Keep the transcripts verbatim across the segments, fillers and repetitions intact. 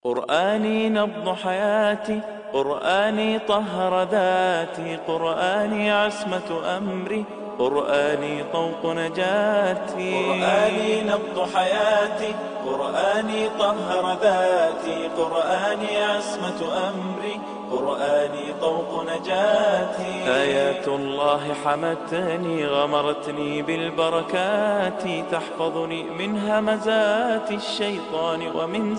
قرآني نبض حياتي، قرآني طهر ذاتي، قرآني عصمة أمري، قرآني طوق نجاتي. قرآني نبض حياتي، قرآني طهر ذاتي، قرآني عصمة أمري، قرآني طوق نجاتي. آيات الله حمتني، غمرتني بالبركات، تحفظني من همزات الشيطان ومن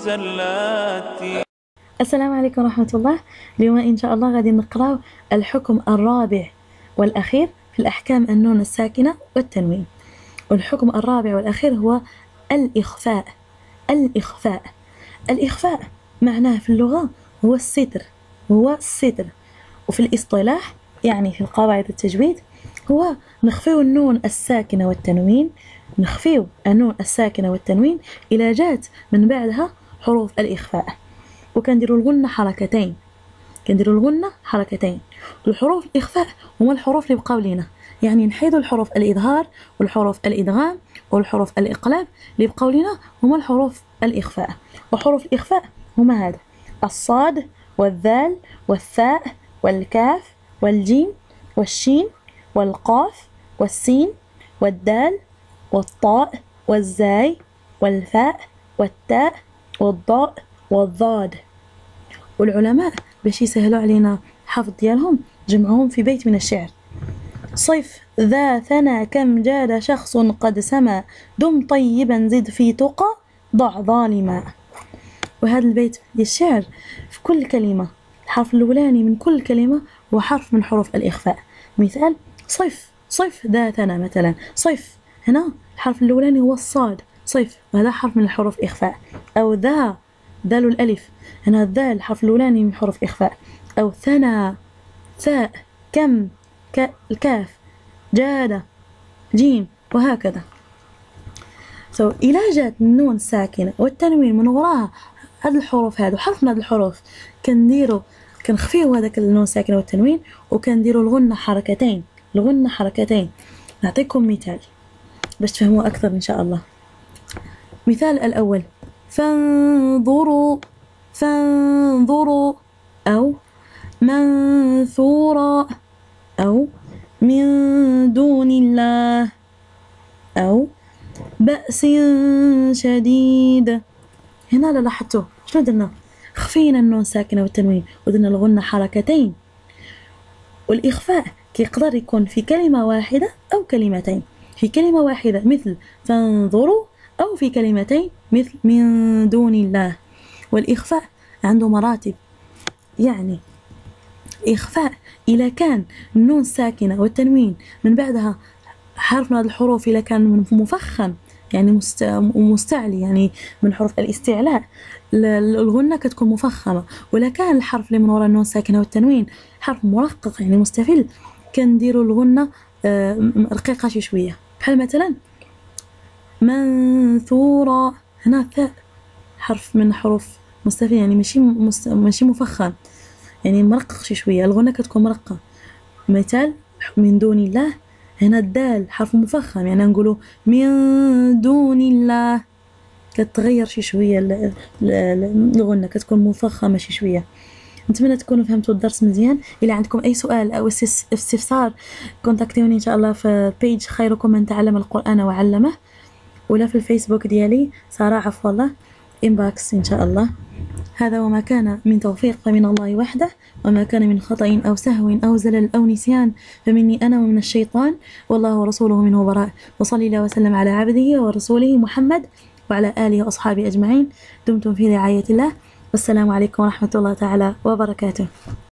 زلاتي. السلام عليكم ورحمة الله. اليوم إن شاء الله غادي نقرأ الحكم الرابع والأخير في الأحكام النون الساكنة والتنوين. والحكم الرابع والأخير هو الإخفاء. الإخفاء الإخفاء معناه في اللغة هو الستر، هو الستر. وفي الاصطلاح يعني في قواعد التجويد هو نخفيو النون الساكنة والتنوين، نخفيو النون الساكنة والتنوين إلى جات من بعدها حروف الإخفاء، وكنديروا الغنة حركتين، كنديروا الغنة حركتين. الحروف الإخفاء هما الحروف اللي بقاو لينا، يعني نحيدوا الحروف الإظهار والحروف الإدغام والحروف الإقلاب اللي بقاو لينا هما الحروف الإخفاء. وحروف الإخفاء هما هذا: الصاد والذال والثاء والكاف والجيم والشين والقاف والسين والدال والطاء والزاي والفاء والتاء والضاء والضاد. والعلماء باش يسهلوا علينا حفظ ديالهم جمعوهم في بيت من الشعر: صف ذا ثنى كم جاد شخص قد سما، دم طيبا زد في تقى ضع ظالما. وهذا البيت ديال الشعر في كل كلمة الحرف الأولاني من كل كلمة هو حرف من حروف الإخفاء. مثال: صف صف ذا ثنى، مثلا صف هنا الحرف الأولاني هو الصاد، صف هذا حرف من الحروف الإخفاء. أو ذا دال الألف، هنا الذال الحرف الأولاني من حروف إخفاء. أو ثنى ثاء كم الكاف جاد جيم، وهكذا. سو so, إلى جات النون ساكنة والتنوين من وراها هاد الحروف، هادو حرف من هاد الحروف، كنديرو كنخفيو هذاك النون ساكنة والتنوين وكنديرو الغنة حركتين، الغنة حركتين. نعطيكم مثال باش تفهموا أكثر إن شاء الله. مثال الأول: فانظروا فانظروا، أو منثورا، أو من دون الله، أو بأس شديد. هنا لا لاحظتوا شنو درنا؟ خفينا النون ساكنة والتنوين ودرنا الغنة حركتين. والإخفاء كيقدر يكون في كلمة واحدة أو كلمتين. في كلمة واحدة مثل فانظروا، أو في كلمتين مثل من دون الله. والإخفاء عنده مراتب، يعني إخفاء إذا كان النون ساكنة والتنوين من بعدها حرف من هذه الحروف، إذا كان مفخم يعني مستعلي، يعني من حروف الاستعلاء، الغنة كتكون مفخمة. ولا كان الحرف اللي من وراء النون ساكنة والتنوين حرف مرقق يعني مستفل، كنديروا الغنة رقيقة شي شوية. بحال مثلا منثورا، هنا الثاء حرف من حروف مستفل يعني ماشي ماشي مفخم، يعني مرقق شي شوية، الغنة كتكون مرقة. مثال: من دون الله، هنا الدال حرف مفخم يعني نقولوا من دون الله، كتغير شي شوية الغنة كتكون مفخمة شي شوية. نتمنى تكونوا فهمتوا الدرس مزيان. إلا عندكم أي سؤال أو استفسار كونتاكتوني إن شاء الله في بيج خيركم من تعلم القرآن وعلمه، ولا في الفيسبوك ديالي سارة عفو الله إنباكس إن شاء الله. هذا وما كان من توفيق فمن الله وحده، وما كان من خطأ أو سهو أو زلل أو نسيان فمني أنا ومن الشيطان، والله ورسوله منه براء. وصلي الله وسلم على عبده ورسوله محمد وعلى آله وأصحابه أجمعين. دمتم في رعاية الله، والسلام عليكم ورحمة الله تعالى وبركاته.